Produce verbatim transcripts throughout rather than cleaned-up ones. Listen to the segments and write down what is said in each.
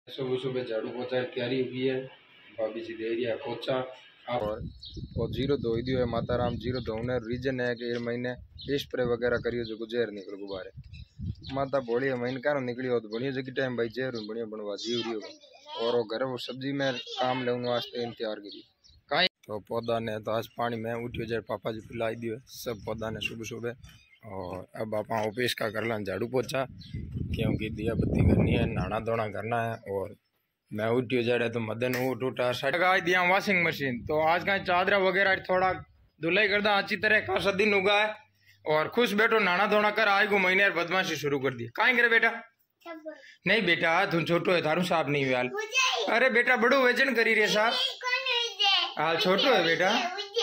सुबह सुबह झाड़ू पोछा की तैयारी हुई है। भाभी जी दे रही है पोछा और और जीरो धो दियो है। माता राम जीरो धोने रीजन है कि ये महीने स्प्रे वगैरह करियो जो गुजर निकल गुब्बारे माता बोली है महीने क्या निकली हो तो बढ़िया जगह टाइम भाई जेर बढ़िया बनवा जीव रही होगा और वो घर वो सब्जी में काम लेने वास्ते तैयार करिए कहीं तो पौधा ने तो आज पानी में उठियो जाए पापा जी पिलाई दियो सब पौधा ने सुबह सुबह। और अब आप ऑफिस का कर ला झाड़ू पोछा क्योंकि दिया बत्ती करनी है नहाना धोना करना है। और मैं उठियो जा रहा तो मदन उठ उठा लगा दिया वॉशिंग मशीन तो आज का चादरा वगैरह थोड़ा धुलाई कर दा अच्छी तरह का दिन उगा है। और खुश बैठो नहाना धोना कर आए गो महीने बदमाशी शुरू कर दी कहीं करे बेटा नहीं बेटा तुम छोटो है थारू साहब नहीं हुआ। अरे बेटा बड़ो वजन करी रे साहब हाल छोटो है बेटा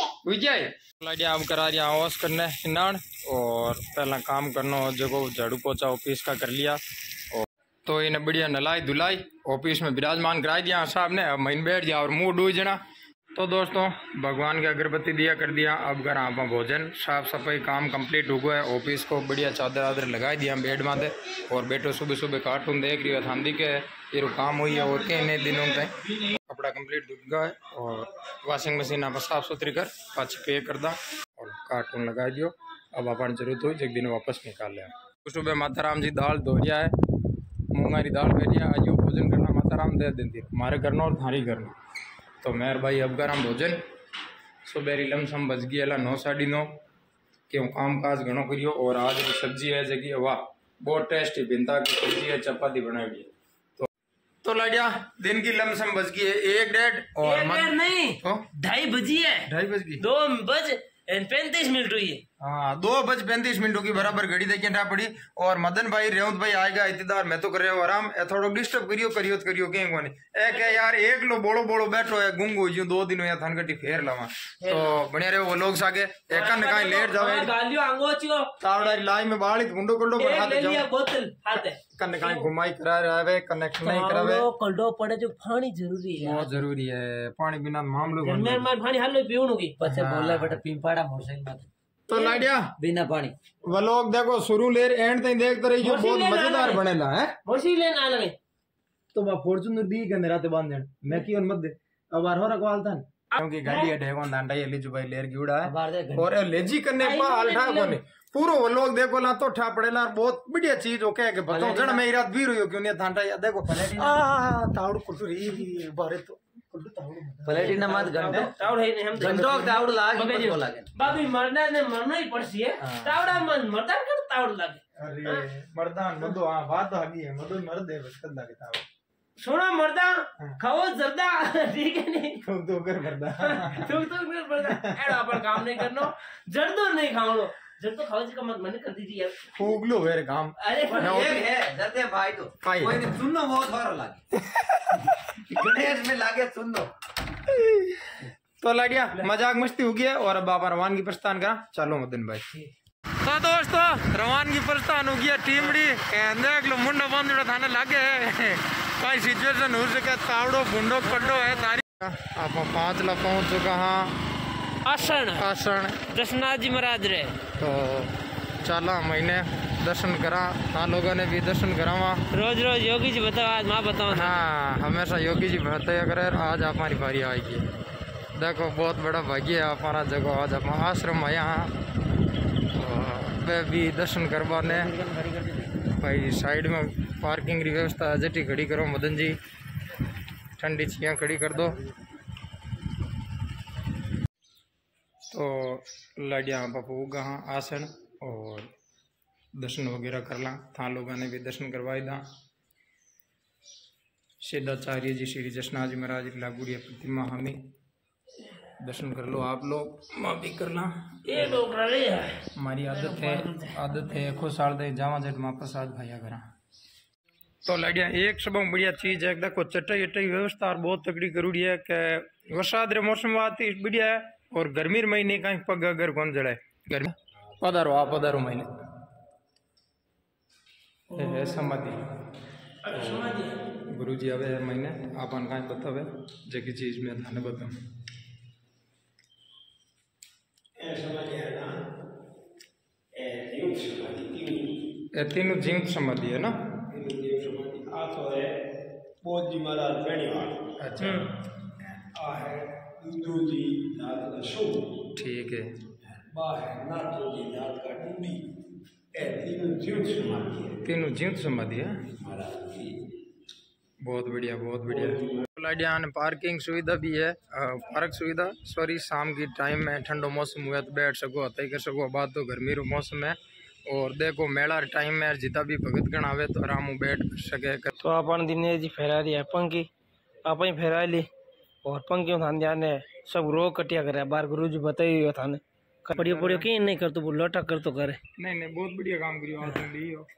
उजाए अब करा दिया आवाज करने स्नान और पहला काम करना जो झाड़ू पोछा ऑफिस का कर लिया और तो इन्हें बढ़िया नलाई धुलाई ऑफिस में विराजमान कराई दिया साहब ने। अब महीन बैठ गया और मुंह डूब जना तो दोस्तों भगवान की अगरबत्ती दिया कर दिया। अब घर आप भोजन साफ सफाई काम कंप्लीट हो गया है। ऑफिस को बढ़िया चादर आदर लगा दिया बेड माथे और बेटो सुबह सुबह कार्टून देख रही है थांदी के ये काम हुई है और कई दिनों तक कपड़ा कंप्लीट धुल गया है और वॉशिंग मशीन आप साफ सुथरी कर पाँच पे कर दा और कार्टून लगा दियो। अब अपन जरूरत हुई एक दिन वापस निकाल लिया। सुबह माता राम जी दाल धो रिया है मूंगारी दाल भेजिया आज भोजन करना माता राम दे देती हमारे करना और थारी करना तो मेहर भाई अब गरम भोजन सुबह लमसम बज गई है नौ साढ़ी नौ क्यों काम काज घणो करियो। और आज की सब्जी है जगह वाह बहुत टेस्टी भिंता की सब्जी है चपाती बनाई हुई है तो तो लाडिया दिन की लमसम बज गई है एक डेढ़ और एक डेढ़ नहीं तो ढाई बजी है ढाई बज गई दो बज पैंतीस मिनट हुई है। हाँ दो बज पैंतीस मिनटों की बराबर घड़ी देखिए ना पड़ी। और मदन भाई रेवंत भाई आएगा इतदार मैं तो कर रहा हूँ आराम थोड़ा डिस्टर्ब करियो करियो करियो कहीं को नहीं एक है यार एक लो बोलो बोलो बैठो है गुंगो जो दो दिन या थान गटी फेर लवा तो बढ़िया रहे वो लोग सागे एक कन कहीं लेट जावे गालियो आंगोचियो तावड़ा लाई में बाली गुंडो गुंडो पर हाथ ले लिया बोतल हाथ है कन कहीं घुमाई करा रहे कनेक्शन नहीं करावे कल्डो पड़े जो पानी जरूरी है बहुत जरूरी है पानी बिना मामलो मैं मैं पानी हालो पीऊं की पछे बोला बेटा पिंपाड़ा मोटरसाइकिल तो लाडिया बिना पानी वो लोग देखो शुरू ले एंड तक देखते रही जो बहुत मजेदार बनेला है मोसी ले ना लगे तो मैं फॉर्च्यूनर दी के रात बांध देन मैं की मत दे अब बार हो रखवाल था क्योंकि गाड़ी है ढेगो दांडा ये लीजू भाई लेर गिउड़ा है और लेजी करने पा अलठा कोने पूरो वो लोग देखो ला तो ठा पड़ेला बहुत बढ़िया चीज हो के बताओ जण मैं रात भी रहियो क्यों नहीं दांडा या देखो आ तावड़ कुटरी बारे तो प्लेटिना मत गंडो तावड़ है हम गंडो तावड़ लागे मत लागे बाबी मरना ने मरना ही पड़सी है तावड़ा मन मरदान कर तावड़ लागे अरे मरदान मदो हां बात आगी है मदो मर दे बस कर लागे तावड़ सुनो मर्दा खाओ जर्दा ठीक है नहीं तू तो कर मर्दा तू तो कर मर्दा एड़ा अपन काम नहीं करनो जर्दो नहीं खाओ जब तो खाओ जी का मत मन कर दीजिए यार फूक लो मेरे काम अरे एक है जर्दे भाई तो कोई नहीं सुनो बहुत बार लागे गणेश में लागे सुन दो तो लाडिया मजाक मस्ती हो गया और अब आप रवानगी प्रस्थान करा चलो मदन भाई। तो दोस्तों रवानगी प्रस्थान हो गया टीमड़ी देख लो मुंडो बांधो थाने लागे है कई सिचुएशन हो सके तावड़ो बुंडो कड्डो है तारी आप पांच ला पहुंच चुका हाँ आसन आसन दशनाथ जी महाराज रे तो चला महीने दर्शन करा हाँ लोगों ने भी दर्शन करावा रोज रोज योगी जी बताओ आज माँ बताओ हाँ हमेशा योगी जी बताया करे आज हमारी बारी आएगी। देखो बहुत बड़ा भाग्य है हमारा जगह आज हम आश्रम है यहाँ तो भी दर्शन करवाने भाई साइड में पार्किंग की व्यवस्था जटी खड़ी करो मदन जी ठंडी छियाँ खड़ी कर दो तो लाडिया बापू हाँ आसन और दर्शन वगैरह कर ला था लोगों ने भी दर्शन करवाई दा सिद्धाचार्य जी श्री जशनाथ जी महाराज लागूड़िया प्रतिमा हमें दर्शन कर लो आप लोग माँ भी कर ला ये लोग रहे हैं हमारी आदत है आदत है खो साल दे जावा जट माँ प्रसाद खाया करा तो लाडिया एक सब बढ़िया चीज है देखो चटाई अटाई व्यवस्था और बहुत तकड़ी करूड़ी है कि बरसात रे मौसम आती बढ़िया है और गर्मी महीने कहीं पग अगर कौन जड़े गर्मी पधारो आप पधारो महीने है समाधि गुरु जी आवे महीने आपन कहीं बतावे जगी चीज में थाने बताऊं तीनों जीवित समाधि है ना बोध जी महाराज बेणीवाल। अच्छा आ है दूध जी नाथ का शो। ठीक है। बा है नाथो जी नाथ का डूडी। ए तीनों जीवित समाधि है। तीनों जीवित समाधि है महाराज जी। बहुत बढ़िया बहुत बढ़िया। लाडियान पार्किंग सुविधा भी है, पार्क सुविधा सॉरी। शाम की टाइम में ठंडो मौसम हुआ तो बैठ सको, हथाई कर सको। बात तो गर्मी रो मौसम है और देखो मेला टाइम में जितना भी भगत गण आवे तो आराम बैठ सके। तो अपन दिनेश जी फहरा रही है पंखी, आप ही फहरा ली और पंखियों थान ध्यान है सब रोग कटिया करे। बार गुरु जी बताई हुआ थाने बढ़िया बढ़िया की नहीं कर तो लोटा कर तो करे। नहीं नहीं बहुत बढ़िया काम करियो आपने हो।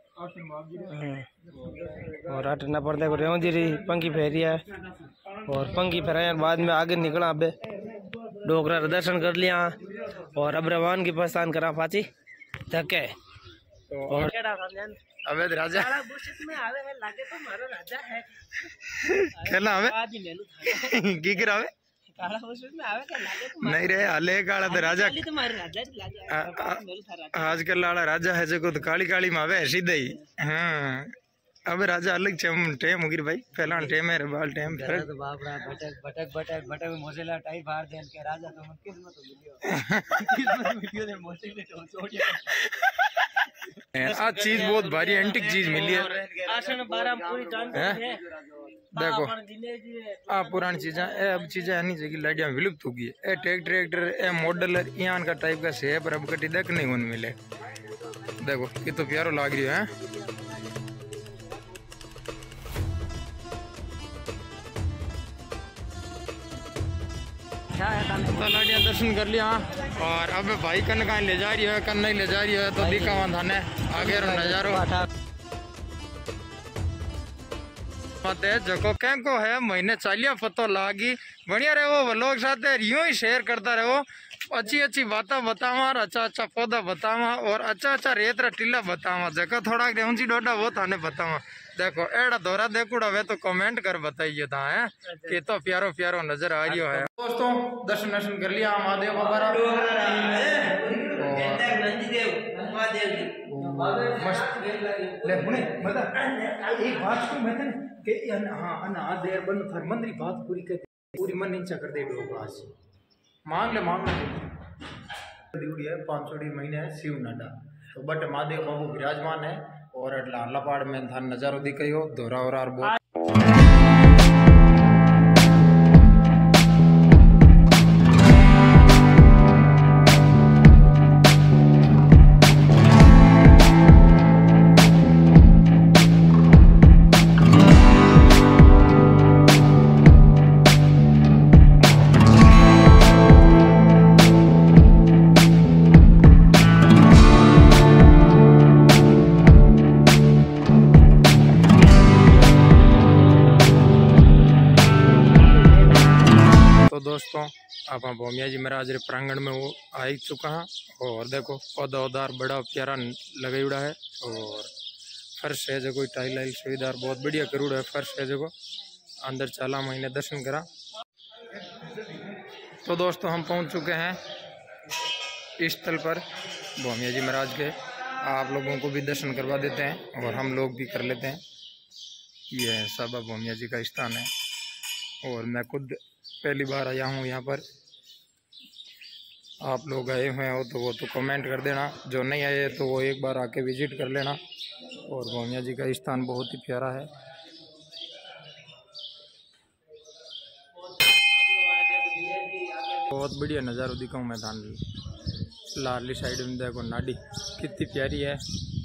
और आठ न पड़ते को रेव जी रही पंखी फेरी है और पंखी फेराया बाद में आगे निकला। अब डोकरा दर्शन कर लिया और अब रवान की पहचान करा पाची धके। और अबे राजा में आवे है लागे तो मारो राजा है खेलना हमें की करावे काला में आवे क्या लागे तो नहीं रे हले काला तो राजा तुम्हारे राजा लागे आजकल लाला राजा है जो तो काली काली में आवे सीधा ही। हाँ अब राजा अलग चम टेम होगी भाई पहला टेम है बाल टेम फिर तो बाप रे भटक भटक भटक भटक मोसेला टाइप बाहर देन के राजा तो किस्मत मिलियो किस्मत मिलियो ने मोसेले तो छोड़ आज चीज बहुत भारी एंटिक चीज मिली है। आसन बारह पूरी जानकारी है देखो आ पुरानी चीजा ए अब चीजा नहीं चाहिए लाडिया विलुप्त होगी। ए ट्रैक्टर ट्रैक्टर ए मॉडल यान का टाइप का शेप रब कटी देखने को मिले। देखो ये तो प्यारो लाग रही है। तो लाडिया दर्शन कर लिया और अब भाई कन कहीं ले जा रही है कन नहीं ले जा रही है तो दिखा वहां थाने आगे रो नजारो मत जको को है महीने चालिया पतो लागी बढ़िया रहो लोग साथ यूं ही शेयर करता रहो। अच्छी अच्छी बातें बतावा अच्छा अच्छा पौधा बतावा और अच्छा अच्छा रेत रा टीला बतावा जगह थोड़ा ऊंची डोडा वो थाने बतावा। देखो एड़ा दौरा देखुड़ा वे तो कमेंट कर बताइए था है कि तो प्यारो प्यारो नजर आ रही है। दोस्तों दर्शन दर्शन कर लिया महादेव बाबा एक बात को मैं कि हाँ अना देर बन थर मंदरी बात पूरी कर पूरी मन नीचा कर दे आज मांग ले मांग ले है पाँच सौ महीने है शिव नाडा तो बट महादेव बाबू विराजमान है और अल्लाह पहाड़ में धान नजारो दिखाई हो दोहरा और बहुत दोस्तों आप भोमिया जी महाराज रे प्रांगण में वो आ ही चुका है और देखो पौधा उदार बड़ा प्यारा लगाई उड़ा है और फर्श है जो कोई टाइल आइल सुविधा बहुत बढ़िया करूड़ा है। फर्श है जो अंदर चाला महीने दर्शन करा। तो दोस्तों हम पहुंच चुके हैं इस स्थल पर भोमिया जी महाराज के। आप लोगों को भी दर्शन करवा देते हैं और हम लोग भी कर लेते हैं। ये है साबा भोमिया जी का स्थान है और मैं खुद पहली बार आया हूँ यहाँ पर। आप लोग आए हुए हो तो वो तो कमेंट कर देना, जो नहीं आए तो वो एक बार आके विजिट कर लेना। और भोमिया जी का स्थान बहुत ही प्यारा है। बहुत बढ़िया नज़ारा दिखाऊँ मैं धान लारली साइड में देखो नाडी कितनी प्यारी है,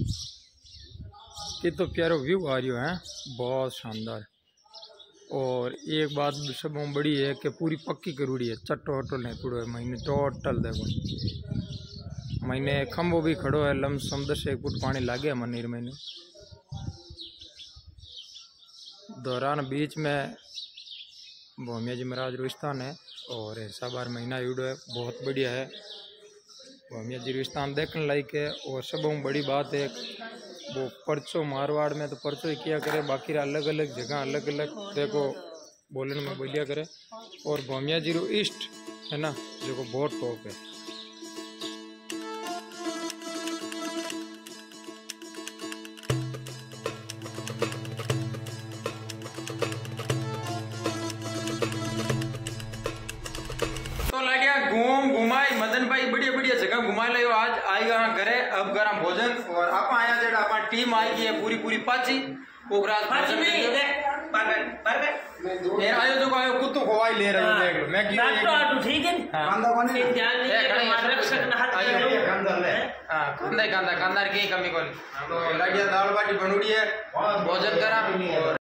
कितना प्यारो व्यू आ रही है, बहुत शानदार। और एक बात सब बड़ी है कि पूरी पक्की करूड़ी है, चट्टो वट्टो नहीं पुड़ो है महीने टोटल देखो महीने खम्बो भी खड़ो है, लम सम दस एक फुट पानी लागे मंदिर महीने दौरान बीच में भोमिया जी महाराज रो स्थान है और ऐसा बार महीना यूडो है, बहुत बढ़िया है। भोमिया जी रो स्थान देखने लायक है। और सब बड़ी बात है वो परचो मारवाड़ में तो परचो ही किया करे, बाकी अलग अलग जगह अलग अलग देखो बोलने में बोलिया करे। और भोमिया जी रो ईस्ट है ना जो बहुत टॉप है। भजन भाई बढ़िया बढ़िया जगह घुमा लियो आज आएगा हाँ घरे अब गरम भोजन और आप आया जेड़ा अपन टीम आई है पूरी पूरी पाची ओकरा भोजन दे परफेक्ट परफेक्ट ये आयो जो आयो कुत्तो खवाई ले रहे हो देख लो मैं की डॉक्टर आटू ठीक है कांदा कोनी ध्यान नहीं है रक्षक ना हाथ आयो कांदा ले हां कांदा कांदा कांदा की कमी कोनी तो लगिया दाल बाटी बनोड़ी है भोजन करा